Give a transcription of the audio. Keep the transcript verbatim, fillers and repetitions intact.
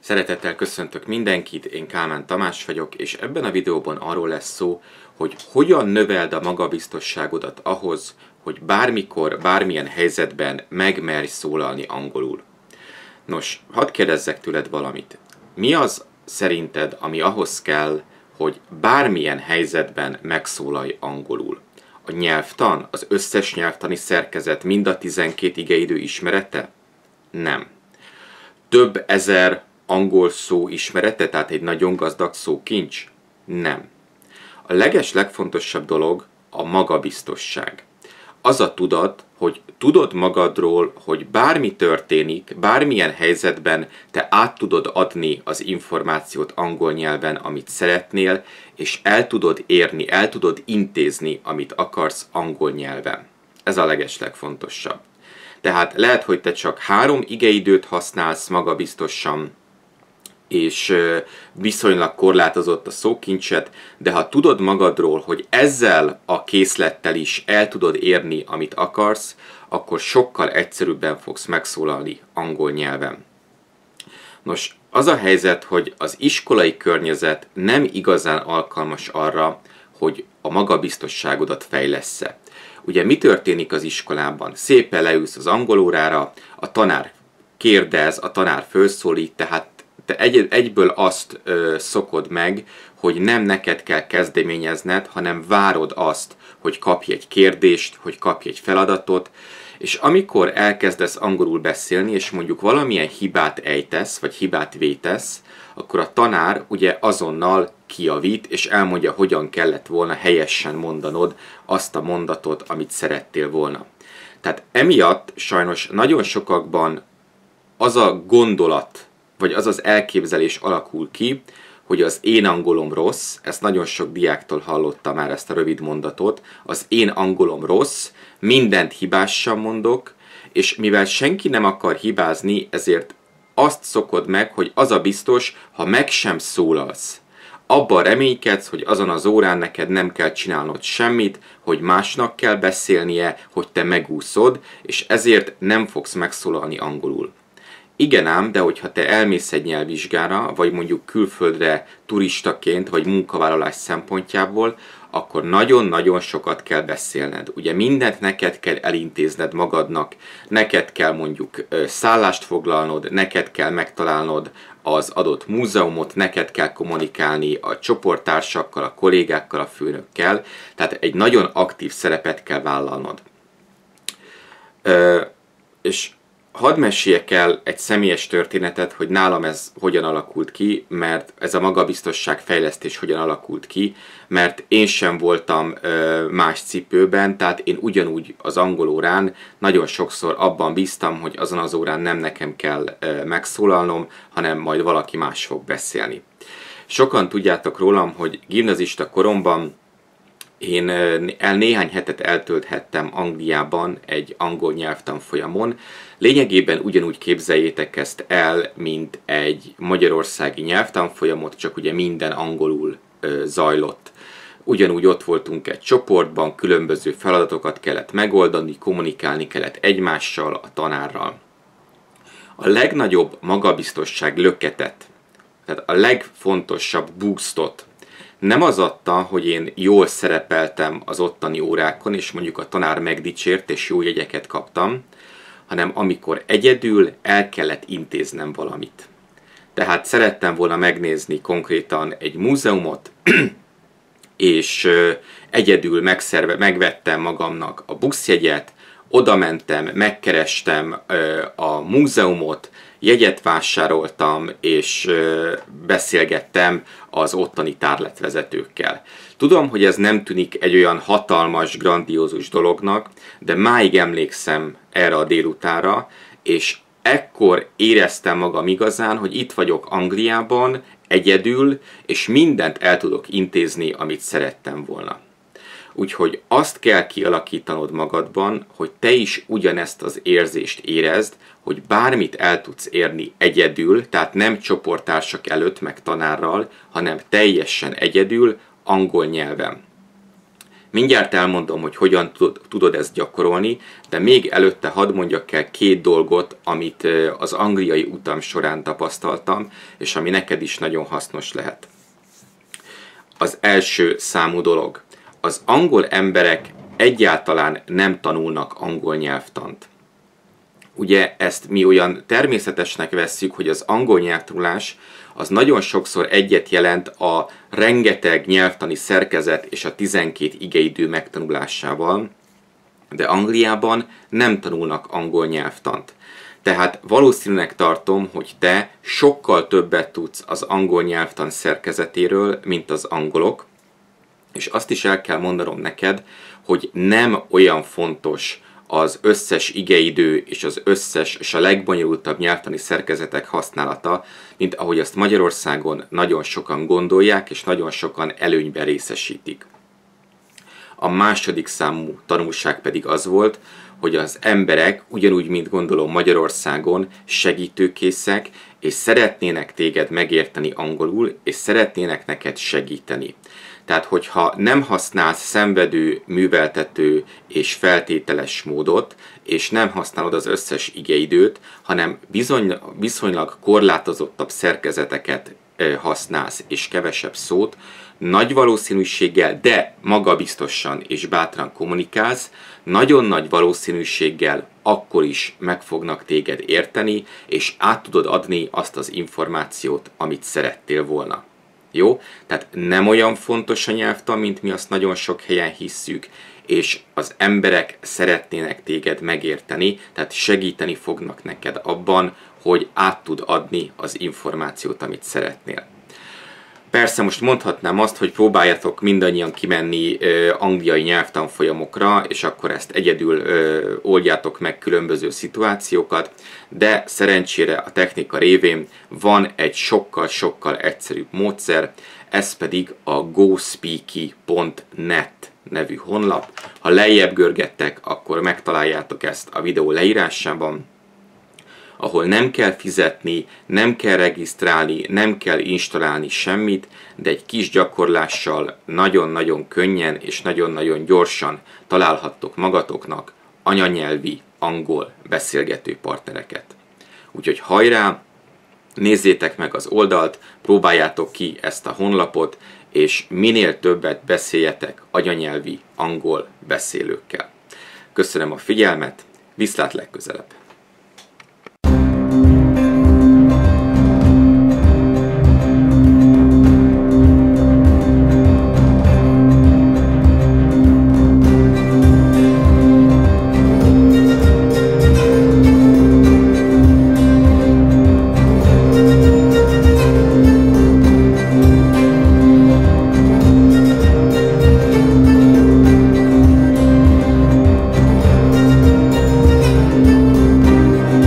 Szeretettel köszöntök mindenkit, én Kálmán Tamás vagyok, és ebben a videóban arról lesz szó, hogy hogyan növeld a magabiztosságodat ahhoz, hogy bármikor, bármilyen helyzetben megmerj szólalni angolul. Nos, hadd kérdezzek tőled valamit. Mi az szerinted, ami ahhoz kell, hogy bármilyen helyzetben megszólalj angolul? A nyelvtan, az összes nyelvtani szerkezet, mind a tizenkét igeidő ismerete? Nem. Több ezer angol szó ismerete, tehát egy nagyon gazdag szókincs? Nem. A leges legfontosabb dolog a magabiztosság. Az a tudat, hogy tudod magadról, hogy bármi történik, bármilyen helyzetben te át tudod adni az információt angol nyelven, amit szeretnél, és el tudod érni, el tudod intézni, amit akarsz angol nyelven. Ez a leges legfontosabb. Tehát lehet, hogy te csak három igeidőt használsz magabiztosan, és viszonylag korlátozott a szókincset, de ha tudod magadról, hogy ezzel a készlettel is el tudod érni, amit akarsz, akkor sokkal egyszerűbben fogsz megszólalni angol nyelven. Nos, az a helyzet, hogy az iskolai környezet nem igazán alkalmas arra, hogy a magabiztosságodat fejlessze. Ugye mi történik az iskolában? Szépen leülsz az angolórára, a tanár kérdez, a tanár felszólít, tehát te egy, egyből azt ö, szokod meg, hogy nem neked kell kezdeményezned, hanem várod azt, hogy kapj egy kérdést, hogy kapj egy feladatot, és amikor elkezdesz angolul beszélni, és mondjuk valamilyen hibát ejtesz, vagy hibát vétesz, akkor a tanár ugye azonnal kijavít, és elmondja, hogyan kellett volna helyesen mondanod azt a mondatot, amit szerettél volna. Tehát emiatt sajnos nagyon sokakban az a gondolat, vagy az az elképzelés alakul ki, hogy az én angolom rossz, ezt nagyon sok diáktól hallottam már ezt a rövid mondatot, az én angolom rossz, mindent hibásan mondok, és mivel senki nem akar hibázni, ezért azt szokod meg, hogy az a biztos, ha meg sem szólalsz. Abban reménykedsz, hogy azon az órán neked nem kell csinálnod semmit, hogy másnak kell beszélnie, hogy te megúszod, és ezért nem fogsz megszólalni angolul. Igen ám, de hogyha te elmész egy nyelvvizsgára, vagy mondjuk külföldre turistaként, vagy munkavállalás szempontjából, akkor nagyon-nagyon sokat kell beszélned. Ugye mindent neked kell elintézned magadnak, neked kell mondjuk szállást foglalnod, neked kell megtalálnod az adott múzeumot, neked kell kommunikálni a csoporttársakkal, a kollégákkal, a főnökkel, tehát egy nagyon aktív szerepet kell vállalnod. Ö, és hadd meséljek el egy személyes történetet, hogy nálam ez hogyan alakult ki, mert ez a magabiztosság fejlesztés hogyan alakult ki, mert én sem voltam ö, más cipőben, tehát én ugyanúgy az angol órán nagyon sokszor abban bíztam, hogy azon az órán nem nekem kell ö, megszólalnom, hanem majd valaki más fog beszélni. Sokan tudjátok rólam, hogy gimnazista koromban én el néhány hetet eltölthettem Angliában egy angol nyelvtanfolyamon. Lényegében ugyanúgy képzeljétek ezt el, mint egy magyarországi nyelvtanfolyamot, csak ugye minden angolul ö, zajlott. Ugyanúgy ott voltunk egy csoportban, különböző feladatokat kellett megoldani, kommunikálni kellett egymással, a tanárral. A legnagyobb magabiztosság löketet, tehát a legfontosabb boostot nem az adta, hogy én jól szerepeltem az ottani órákon, és mondjuk a tanár megdicsért, és jó jegyeket kaptam, hanem amikor egyedül el kellett intéznem valamit. Tehát szerettem volna megnézni konkrétan egy múzeumot, és egyedül megszerve, megvettem magamnak a buszjegyet, oda mentem, megkerestem a múzeumot, jegyet vásároltam, és beszélgettem az ottani tárletvezetőkkel. Tudom, hogy ez nem tűnik egy olyan hatalmas, grandiózus dolognak, de máig emlékszem erre a délutánra, és ekkor éreztem magam igazán, hogy itt vagyok Angliában, egyedül, és mindent el tudok intézni, amit szerettem volna. Úgyhogy azt kell kialakítanod magadban, hogy te is ugyanezt az érzést érezd, hogy bármit el tudsz érni egyedül, tehát nem csoporttársak előtt, meg tanárral, hanem teljesen egyedül, angol nyelven. Mindjárt elmondom, hogy hogyan tudod ezt gyakorolni, de még előtte hadd mondjak el két dolgot, amit az angliai utam során tapasztaltam, és ami neked is nagyon hasznos lehet. Az első számú dolog. Az angol emberek egyáltalán nem tanulnak angol nyelvtant. Ugye ezt mi olyan természetesnek vesszük, hogy az angol nyelvtanulás az nagyon sokszor egyet jelent a rengeteg nyelvtani szerkezet és a tizenkét igeidő megtanulásával, de Angliában nem tanulnak angol nyelvtant. Tehát valószínűleg tartom, hogy te sokkal többet tudsz az angol nyelvtan szerkezetéről, mint az angolok, és azt is el kell mondanom neked, hogy nem olyan fontos az összes igeidő és az összes és a legbonyolultabb nyelvtani szerkezetek használata, mint ahogy azt Magyarországon nagyon sokan gondolják, és nagyon sokan előnyben részesítik. A második számú tanulság pedig az volt, hogy az emberek, ugyanúgy, mint gondolom Magyarországon, segítőkészek, és szeretnének téged megérteni angolul, és szeretnének neked segíteni. Tehát, hogyha nem használsz szenvedő, műveltető és feltételes módot, és nem használod az összes igeidőt, hanem bizony, viszonylag korlátozottabb szerkezeteket használsz, és kevesebb szót, nagy valószínűséggel, de magabiztosan és bátran kommunikálsz, nagyon nagy valószínűséggel akkor is meg fognak téged érteni, és át tudod adni azt az információt, amit szerettél volna. Jó? Tehát nem olyan fontos a nyelvtan, mint mi azt nagyon sok helyen hisszük, és az emberek szeretnének téged megérteni, tehát segíteni fognak neked abban, hogy át tud adni az információt, amit szeretnél. Persze most mondhatnám azt, hogy próbáljatok mindannyian kimenni ö, angliai nyelvtanfolyamokra, és akkor ezt egyedül ö, oldjátok meg különböző szituációkat, de szerencsére a technika révén van egy sokkal-sokkal egyszerűbb módszer, ez pedig a go speaky pont net nevű honlap. Ha lejjebb görgettek, akkor megtaláljátok ezt a videó leírásában, ahol nem kell fizetni, nem kell regisztrálni, nem kell installálni semmit, de egy kis gyakorlással nagyon-nagyon könnyen és nagyon-nagyon gyorsan találhattok magatoknak anyanyelvi angol beszélgető partnereket. Úgyhogy hajrá, nézzétek meg az oldalt, próbáljátok ki ezt a honlapot, és minél többet beszéljetek anyanyelvi angol beszélőkkel. Köszönöm a figyelmet, viszlát legközelebb!